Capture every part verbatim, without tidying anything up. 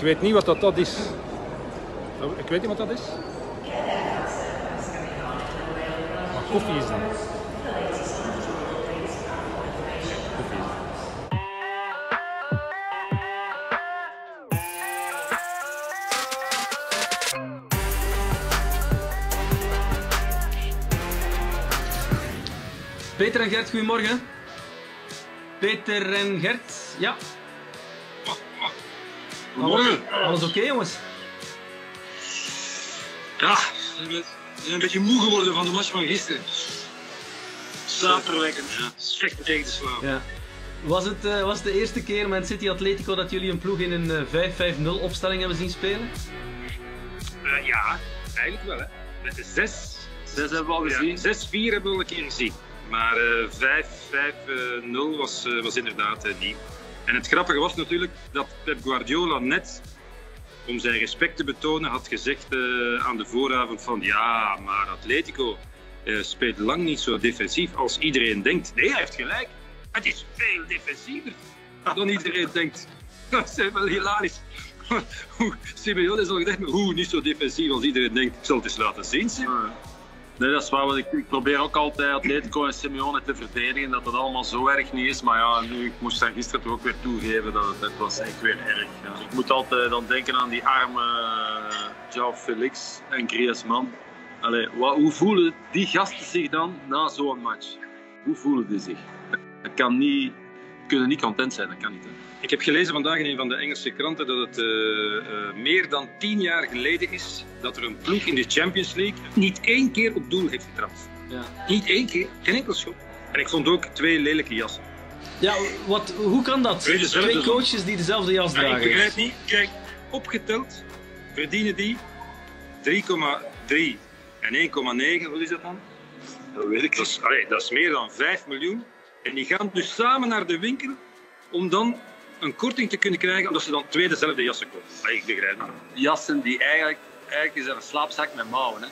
weet niet wat dat, dat is. Ik weet niet wat dat is. Maar koffie is dat. Koffie is dat. Peter en Gert, goedemorgen. Peter en Gert, ja. Goedemorgen. Alles oké, okay, jongens? Ja, we zijn een beetje moe geworden van de match van gisteren. Slaapverwekkend, ja. Slecht tegen te slaan. Ja. Was het, uh, was het de eerste keer met City Atletico dat jullie een ploeg in een uh, vijf vijf nul opstelling hebben zien spelen? Uh, ja, eigenlijk wel, hè. Met de zes. zes hebben we al gezien. zes vier hebben we al een keer gezien. Maar uh, vijf vijf nul was, uh, was inderdaad uh, nieuw. En het grappige was natuurlijk dat Pep Guardiola net, om zijn respect te betonen, had gezegd uh, aan de vooravond van ja, maar Atletico uh, speelt lang niet zo defensief als iedereen denkt. Nee, hij heeft gelijk. Het is veel defensiever dan iedereen denkt. Dat is wel hilarisch. Simeone is al gezegd, hoe niet zo defensief als iedereen denkt. Ik zal het eens laten zien, Simeone. Nee, dat is waar. Ik, ik probeer ook altijd Atletico en Simeone te verdedigen, dat dat allemaal zo erg niet is. Maar ja, nu, ik moest daar gisteren toch ook weer toegeven dat het, het was echt weer erg. Ja. Dus ik moet altijd dan denken aan die arme uh, João Felix en Griezmann. Allee, wat, hoe voelen die gasten zich dan na zo'n match? Hoe voelen die zich? Dat kan niet, kunnen niet content zijn, dat kan niet. Hè. Ik heb gelezen vandaag in een van de Engelse kranten dat het uh, uh, meer dan tien jaar geleden is dat er een ploeg in de Champions League niet één keer op doel heeft getrapt. Ja. Niet één keer, geen enkel schot. En ik vond ook twee lelijke jassen. Ja, wat, hoe kan dat? Twee coaches die dezelfde jas dragen. Ja, ik begrijp niet. Kijk, opgeteld verdienen die drie komma drie en één komma negen, wat is dat dan? Dat weet ik dat is, allee, dat is meer dan vijf miljoen. En die gaan dus samen naar de winkel om dan een korting te kunnen krijgen omdat ze dan twee dezelfde jassen kopen. Ah, ik begrijp het. Jassen die eigenlijk, eigenlijk is er een slaapzak met mouwen. Hè?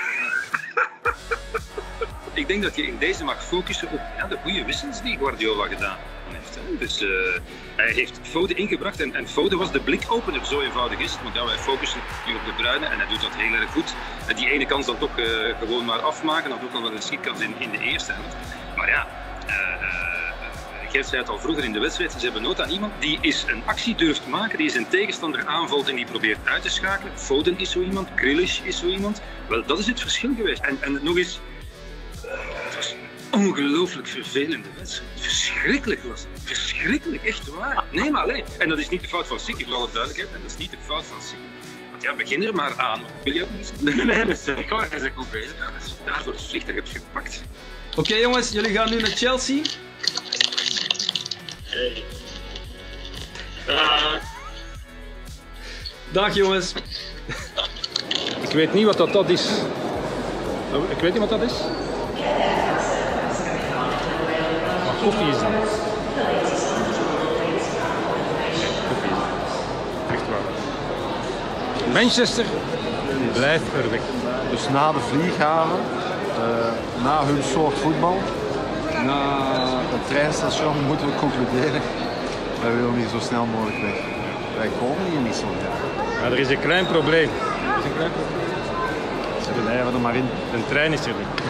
Ik denk dat je in deze mag focussen op ja, de goede wissels die Guardiola gedaan heeft. Hè. Dus uh, hij heeft Foden ingebracht en, en Foden was de blikopener, zo eenvoudig is het. Want ja, wij focussen nu op de Bruyne en hij doet dat heel erg goed. En die ene kans dan toch uh, gewoon maar afmaken, had ook al wel een schietkans in, in de eerste helft. Maar ja... Uh, uh, Gert zei het al vroeger in de wedstrijd, ze hebben nood aan iemand die eens een actie durft maken, die zijn tegenstander aanvalt en die probeert uit te schakelen. Foden is zo iemand, Grealish is zo iemand. Wel, dat is het verschil geweest. En, en nog eens, het was een ongelooflijk vervelende wedstrijd. Verschrikkelijk was het. Verschrikkelijk, echt waar. Nee, maar alleen. En dat is niet de fout van City, voor alle duidelijkheid. En dat is niet de fout van City. Want ja, begin er maar aan. Wil je ook niet? Nee, nee, dat is zeker. Hij is goed bezig. Daarvoor het vliegtuig heb je gepakt. Oké okay, jongens, jullie gaan nu naar Chelsea. Hey. Dag. Dag jongens. Ik weet niet wat dat, dat is. Ik weet niet wat dat is. Maar koffie is dat. Koffie is dat. Echt waar. Manchester blijft er weg. Dus na de vlieghaven, uh, na hun soort voetbal, na het treinstation moeten we concluderen, wij willen hier zo snel mogelijk weg. Wij komen hier niet zo ver. Maar er is een klein probleem. Er is een klein probleem. We blijven er maar in. Een trein is er niet.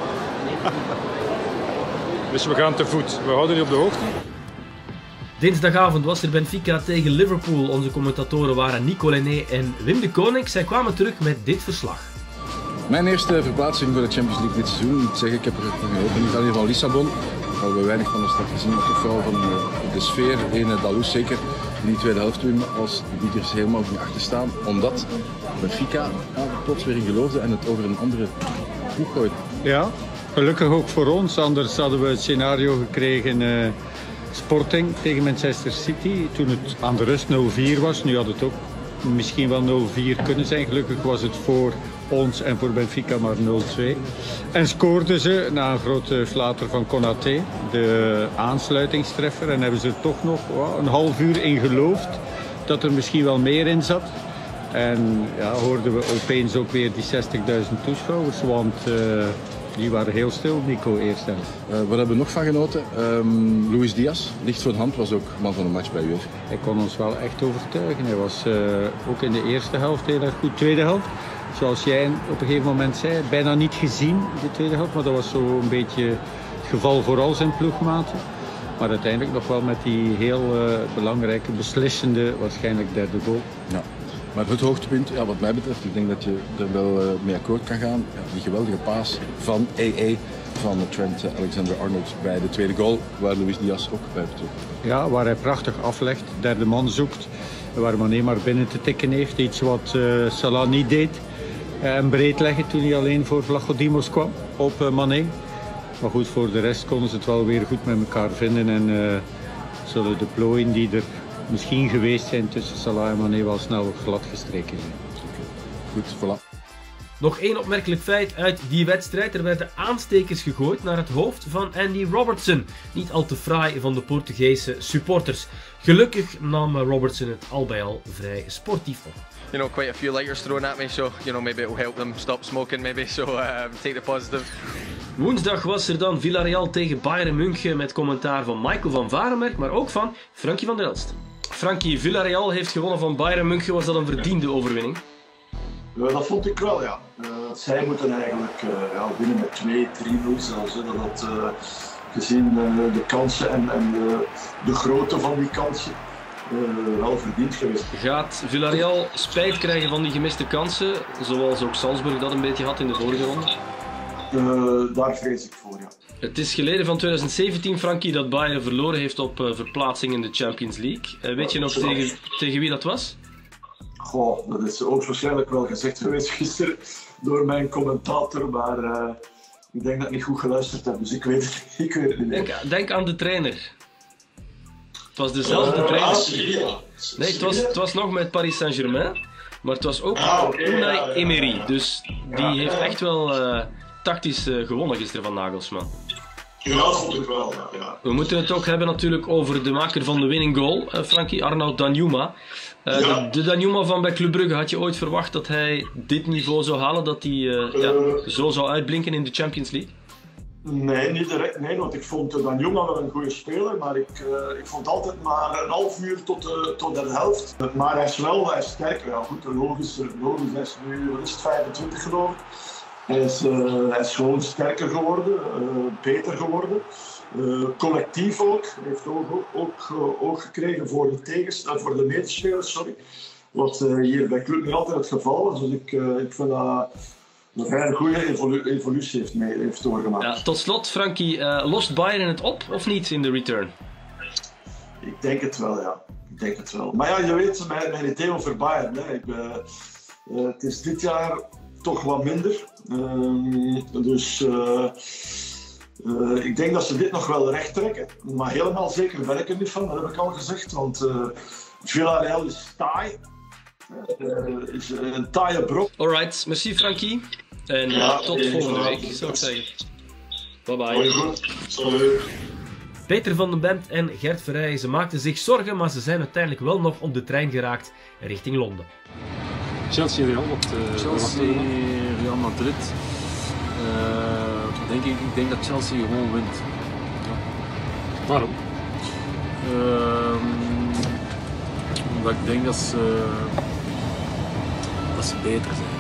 Dus we gaan te voet. We houden u op de hoogte. Dinsdagavond was er Benfica tegen Liverpool. Onze commentatoren waren Nico Lenné en Wim de Koning. Zij kwamen terug met dit verslag. Mijn eerste verplaatsing voor de Champions League dit seizoen, ik moet zeggen, ik heb er gehoopt, niet alleen van Lissabon, waar we weinig van de stad gezien, maar toch vooral van de sfeer. Ene Dalous zeker, in die tweede helft toen, als die er helemaal ging achter staan, omdat Benfica ja, plots weer in geloofde en het over een andere ploeg gooide. Ja, gelukkig ook voor ons, anders hadden we het scenario gekregen uh, Sporting tegen Manchester City, toen het aan de rust nul vier was. Nu had het ook misschien wel nul vier kunnen zijn, gelukkig was het voor ons en voor Benfica maar nul twee. En scoorden ze na een grote flater van Konaté, de aansluitingstreffer. En hebben ze er toch nog wow, een half uur in geloofd dat er misschien wel meer in zat. En ja, hoorden we opeens ook weer die zestigduizend toeschouwers. Want uh, Die waren heel stil, Nico, eerst helft. Uh, waar hebben we nog van genoten? Um, Luis Diaz, licht voor de hand, was ook man van de match bij U F. Hij kon ons wel echt overtuigen. Hij was uh, ook in de eerste helft heel erg goed. Tweede helft, zoals jij op een gegeven moment zei, bijna niet gezien de tweede helft. Maar dat was zo een beetje het geval voor al zijn ploegmaten. Maar uiteindelijk nog wel met die heel uh, belangrijke, beslissende, waarschijnlijk derde goal. Ja. Maar het hoogtepunt, ja, wat mij betreft, ik denk dat je er wel uh, mee akkoord kan gaan. Ja, die geweldige paas van A A van Trent Alexander-Arnold bij de tweede goal, waar Luis Diaz ook bij betrokken. Ja, waar hij prachtig aflegt, derde man zoekt, waar Mané maar binnen te tikken heeft. Iets wat uh, Salah niet deed. Uh, en breed leggen toen hij alleen voor Vlachodimos kwam op uh, Mané. Maar goed, voor de rest konden ze het wel weer goed met elkaar vinden en uh, zullen de plooien die er misschien geweest zijn tussen Salah en Mané wel snel glad gestreken zijn. Goed, voilà. Nog één opmerkelijk feit uit die wedstrijd. Er werden aanstekers gegooid naar het hoofd van Andy Robertson. Niet al te fraai van de Portugese supporters. Gelukkig nam Robertson het al bij al vrij sportief op. You know, quite a few lighters thrown at me, so you know, maybe it will help them stop smoking, maybe, so uh, take the positive. Woensdag was er dan Villarreal tegen Bayern München met commentaar van Michael van Varenberg, maar ook van Frankie van der Elst. Frankie, Villarreal heeft gewonnen van Bayern München. Was dat een verdiende overwinning? Ja, dat vond ik wel, ja. Uh, zij moeten eigenlijk uh, ja, winnen met twee, drie nul zelfs. Hè. Dat had, uh, gezien uh, de kansen en, en de, de grootte van die kansen uh, wel verdiend geweest. Gaat Villarreal spijt krijgen van die gemiste kansen, zoals ook Salzburg dat een beetje had in de vorige ronde? Uh, daar vrees ik voor, ja. Het is geleden van twintig zeventien, Frankie, dat Bayern verloren heeft op uh, verplaatsing in de Champions League. Uh, weet je nog tegen, tegen wie dat was? Goh, dat is ook waarschijnlijk wel gezegd geweest gisteren door mijn commentator, maar uh, ik denk dat ik niet goed geluisterd heb, dus ik weet het, ik weet het niet meer. Denk, denk aan de trainer. Het was dezelfde uh, trainer. Ah, nee, het was, het was nog met Paris Saint-Germain, maar het was ook ah, okay, Unai ja, ja, Emery. ja. Dus die ja, heeft ja. echt wel uh, tactisch uh, gewonnen gisteren van Nagelsman. Ja, dat vond ik wel, ja, ja. We moeten het ook hebben natuurlijk over de maker van de winning goal, uh, Frankie, Arnaud Danjuma. Uh, ja. de, de Danjuma van bij Club Brugge, had je ooit verwacht dat hij dit niveau zou halen, dat hij uh, uh, ja, zo zou uitblinken in de Champions League? Nee, niet direct, nee, want ik vond Danjuma wel een goede speler, maar ik, uh, ik vond altijd maar een half uur tot de, tot de helft. Maar hij is wel hij is sterker, ja goed, logisch, logisch, hij is nu wat is het, vijfentwintig geloof ik. Hij is, uh, hij is gewoon sterker geworden, uh, beter geworden. Uh, collectief ook. Hij heeft ook, ook, ook uh, oog gekregen voor de, tegens, uh, voor de medespelers, sorry. Wat uh, hier bij Club niet altijd het geval was. Dus ik, uh, ik vind dat, dat hij een goede evolu evolutie heeft, mee, heeft doorgemaakt. Ja, tot slot, Frankie, uh, lost Bayern het op of niet in de return? Ik denk het wel, ja. Ik denk het wel. Maar ja, je weet, mijn, mijn idee over Bayern. Hè. Ik, uh, uh, het is dit jaar toch wat minder. Uh, dus uh, uh, ik denk dat ze dit nog wel recht trekken. Maar helemaal zeker ben ik er niet van, dat heb ik al gezegd. Want uh, Villarreal is taai. Uh, is een taaie brok. Alright, merci Frankie. En ja, ja, tot volgende ja, week, zou ik zeggen. Bye bye. Salut. Peter van den Bent en Gert Verrijen, ze maakten zich zorgen, maar ze zijn uiteindelijk wel nog op de trein geraakt richting Londen. Chelsea Real, wat uh, Chelsea Real Madrid. Uh, denk ik, ik denk dat Chelsea gewoon wint. Ja. Waarom? Uh, omdat ik denk dat ze, dat ze beter zijn.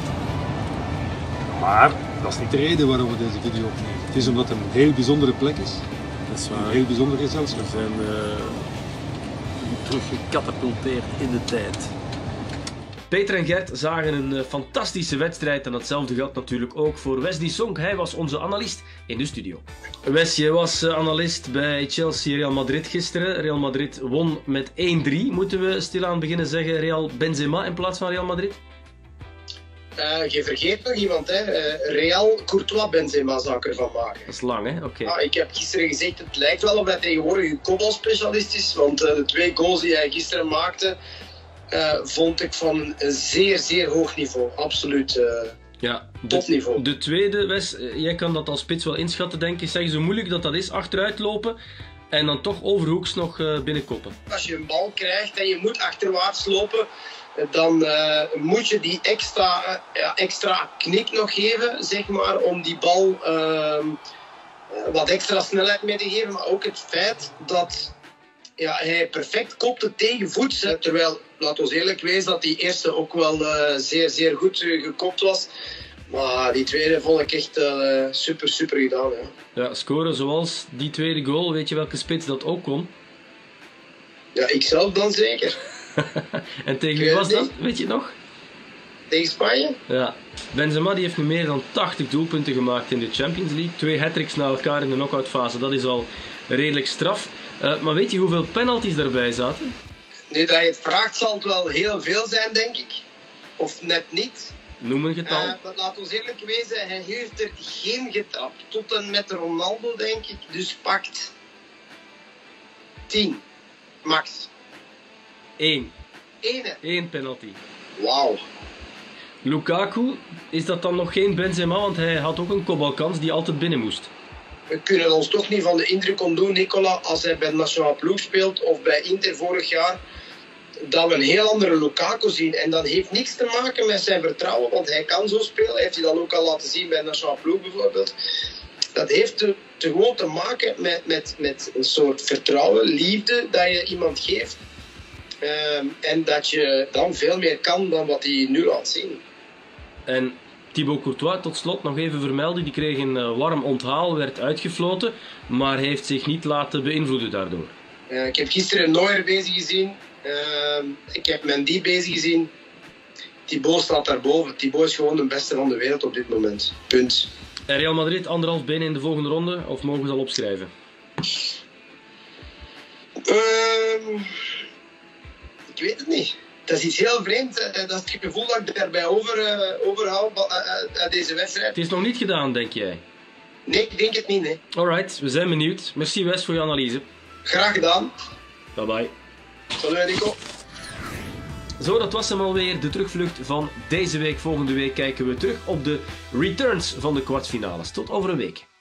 Maar dat is niet de reden waarom we deze video opnemen. Het is omdat het een heel bijzondere plek is. Dat is waar. Een heel bijzonder gezelschap. We zijn uh, teruggecatapulteerd in de tijd. Peter en Gert zagen een uh, fantastische wedstrijd en datzelfde geldt natuurlijk ook voor Wesley Sonk. Hij was onze analist in de studio. Wes, je was uh, analist bij Chelsea Real Madrid gisteren. Real Madrid won met één drie. Moeten we stilaan beginnen zeggen Real Benzema in plaats van Real Madrid? Uh, je vergeet nog iemand, hè. Uh, Real Courtois Benzema zou ik ervan maken. Dat is lang, hè? Oké. Okay. Ah, ik heb gisteren gezegd, het lijkt wel of hij tegenwoordig een kopbalspecialist is, want uh, de twee goals die hij gisteren maakte, uh, vond ik van een zeer, zeer hoog niveau. Absoluut uh, ja, de, topniveau. De tweede, Wes, jij kan dat als spits wel inschatten, denk ik. Zeg je zo moeilijk dat dat is, achteruit lopen en dan toch overhoeks nog uh, binnenkoppen. Als je een bal krijgt en je moet achterwaarts lopen, dan uh, moet je die extra, uh, ja, extra knik nog geven, zeg maar, om die bal uh, wat extra snelheid mee te geven. Maar ook het feit dat ja, hij perfect kopte tegen voets. Terwijl, laten we eerlijk wezen, dat die eerste ook wel uh, zeer, zeer goed uh, gekopt was. Maar die tweede vond ik echt uh, super, super gedaan. Ja. Ja, scoren zoals die tweede goal, weet je welke spits dat ook kon? Ja, ik zelf dan zeker. En tegen wie was dat, weet je het nog? Tegen Spanje? Ja. Benzema die heeft nu meer dan tachtig doelpunten gemaakt in de Champions League. Twee hat-tricks na elkaar in de knock-out fase, dat is al redelijk straf. Uh, maar weet je hoeveel penalties daarbij zaten? Nu dat je het vraagt zal het wel heel veel zijn, denk ik. Of net niet. Noem een getal. Uh, maar laten we eerlijk wezen, hij heeft er geen getrapt. Tot en met Ronaldo, denk ik. Dus pakt tien. Max. Eén. Ene. Eén penalty. Wauw. Lukaku, is dat dan nog geen Benzema? Want hij had ook een kopbalkans die altijd binnen moest. We kunnen ons toch niet van de indruk ontdoen, Nicola, als hij bij de nationale ploeg speelt of bij Inter vorig jaar, dat we een heel andere Lukaku zien. En dat heeft niks te maken met zijn vertrouwen, want hij kan zo spelen. Heeft hij dan ook al laten zien bij de nationale ploeg bijvoorbeeld. Dat heeft te, te gewoon te maken met, met, met een soort vertrouwen, liefde dat je iemand geeft. Um, en dat je dan veel meer kan dan wat hij nu laat zien. En Thibaut Courtois, tot slot nog even vermelden, die kreeg een uh, warm onthaal, werd uitgefloten, maar heeft zich niet laten beïnvloeden daardoor. Uh, ik heb gisteren Neuer bezig gezien, uh, ik heb Mendy bezig gezien. Thibaut staat daarboven. Thibaut is gewoon de beste van de wereld op dit moment. Punt. En Real Madrid, anderhalf benen in de volgende ronde, of mogen we al opschrijven? Uh, ik weet het niet. Dat is iets heel vreemds. Dat is het gevoel dat ik daarbij over, uh, overhoud uh, uit deze wedstrijd. Het is nog niet gedaan, denk jij? Nee, ik denk het niet, nee. Alright, we zijn benieuwd. Merci Wes voor je analyse. Graag gedaan. Bye bye. Salut Nico. Zo, dat was hem alweer, de terugvlucht van deze week. Volgende week kijken we terug op de returns van de kwartfinales. Tot over een week.